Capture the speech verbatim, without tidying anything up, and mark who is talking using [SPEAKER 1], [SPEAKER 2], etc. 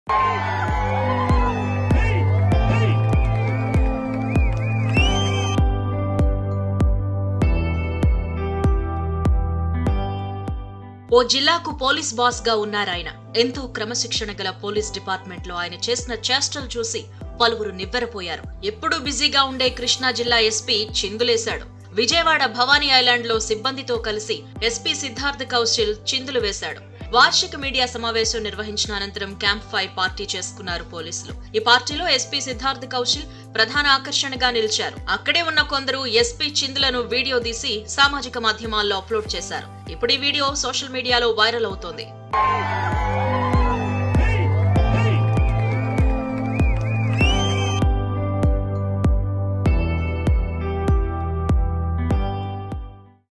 [SPEAKER 1] ఓ జిల్లాకు police boss గా ఉన్నారాయన. ఎంతో క్రమశిక్షణ గల పోలీస్ డిపార్ట్మెంట్ లో ఆయన చేసిన చేష్టలు చూసి పలువురు నివ్వెరపోయారు. ఎప్పుడూ బిజీగా ఉండే కృష్ణా జిల్లా ఎస్పీ చిందులేశాడు. విజయవాడ భవానీ ఐలాండ్ లో సిబ్బందితో కలిసి ఎస్పీ సిద్ధార్థ్ కౌశల్ చిందులు వేశాడు. వార్షిక మీడియా సమావేశం నిర్వహించిన అనంతరం క్యాంప్ ఫైర్ పార్టీ చేసుకున్నారు పోలీసులు. ఈ పార్టీలో ఎస్పీ సిద్ధార్థ్ కౌశల్ ప్రధాన ఆకర్షణగా నిలిచారు. అక్కడే ఉన్న కొందరు ఎస్పీ చిందులను వీడియో తీసి సామాజిక మాధ్యమాల్లో అప్లోడ్ చేశారు. ఇప్పుడు ఈ వీడియో సోషల్ మీడియాలో వైరల్ అవుతోంది.